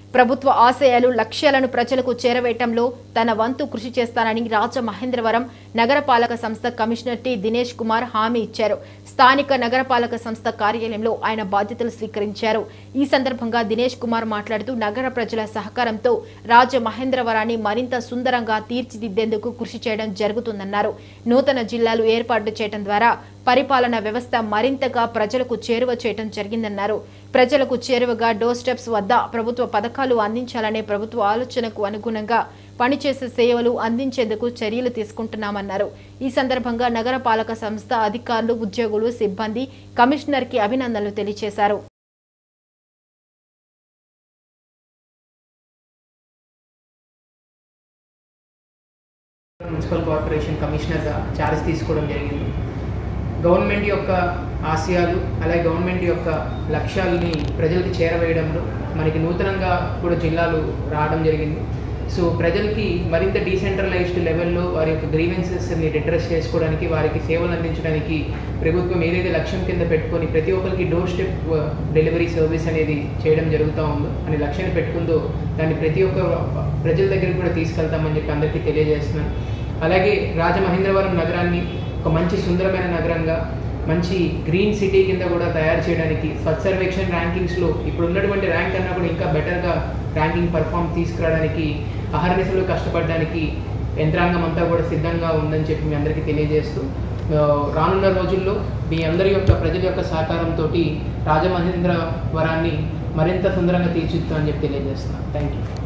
ప్రభుత్వ ఆశయాలు లక్ష్యాలను ప్రజలకు చేరవేయటంలో తన వంతు కృషి చేస్తానని రాజమహేంద్రవరం నగరపాలక సంస్థ కమిషనర్ టి దినేష్ కుమార్ హామీ ఇచ్చారు. స్థానిక నగరపాలక సంస్థ కార్యాలయంలో ఆయన బాధ్యతలు స్వీకరించారు. ఈ సందర్భంగా దినేష్ కుమార్ మాట్లాడుతూ నగర ప్రజల సహకారంతో రాజమహేంద్రవరాన్ని మరింత సుందరంగా తీర్చిదిద్దేందుకు కృషి చేయడం జరుగుతుందన్నారు. నూతన జిల్లాలు ఏర్పాటు చేయడం ద్వారా పరిపాలన వ్యవస్థ మరింతగా ప్రజలకు చేరువ చేయడం జరిగిందన్నారు. ప్రజలకు చేరువగా డోర్ స్టెప్స్ వద్ద ప్రభుత్వ పథకాలు అందించాలనే ప్రభుత్వ ఆలోచనకు అనుగుణంగా పనిచేసే సేవలు అందించేందుకు చర్యలు తీసుకుంటున్నామన్నారు. ఈ సందర్భంగా నగరపాలక సంస్థ అధికారులు, ఉద్యోగులు, సిబ్బంది కమిషనర్కి అభినందనలు తెలియజేశారు. మున్సిపల్ కార్పొరేషన్ కమిషనర్గా ఛార్జ్ తీసుకోవడం జరిగింది. గవర్నమెంట్ యొక్క ఆశయాలు అలాగే గవర్నమెంట్ యొక్క లక్ష్యాలని ప్రజలకు చేరవేయడంలో మనకి నూతనంగా కూడా జిల్లాలు రావడం జరిగింది. సో ప్రజలకి మరింత డీసెంట్రలైజ్డ్ లెవెల్లో వారి యొక్క గ్రీవెన్సెస్ని అడ్రస్ చేసుకోవడానికి, వారికి సేవలు అందించడానికి ప్రభుత్వం ఏదైతే లక్ష్యం కింద పెట్టుకొని ప్రతి ఒక్కరికి డోర్ స్టెప్ డెలివరీ సర్వీస్ అనేది చేయడం జరుగుతూ ఉందో అనే లక్ష్యాన్ని పెట్టుకుందో దాన్ని ప్రతి ఒక్క ప్రజల దగ్గరికి కూడా తీసుకెళ్తామని చెప్పి అందరికీ తెలియజేస్తున్నాను. అలాగే రాజమహేంద్రవరం నగరాన్ని ఒక మంచి సుందరమైన నగరంగా, మంచి గ్రీన్ సిటీ కింద కూడా తయారు చేయడానికి స్వచ్ఛ సర్వేక్షణ ర్యాంకింగ్స్లో ఇప్పుడు ఉన్నటువంటి ర్యాంక్ కన్నా కూడా ఇంకా బెటర్గా ర్యాంకింగ్ పర్ఫామ్ తీసుకురావడానికి అహర్నిశలు కష్టపడడానికి యంత్రాంగం అంతా కూడా సిద్ధంగా ఉందని చెప్పి మీ అందరికీ తెలియజేస్తూ రానున్న రోజుల్లో మీ అందరి యొక్క ప్రజల యొక్క సహకారంతో రాజమహేంద్రవరాన్ని మరింత సుందరంగా తీర్చిదిద్దామని చెప్పి తెలియజేస్తున్నాను. Thank you.